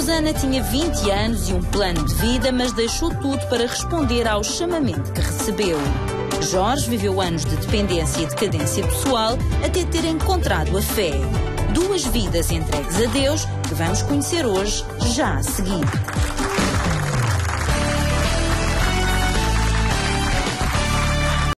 Susana tinha 20 anos e um plano de vida, mas deixou tudo para responder ao chamamento que recebeu. Jorge viveu anos de dependência e decadência pessoal até ter encontrado a fé. 2 vidas entregues a Deus que vamos conhecer hoje, já a seguir.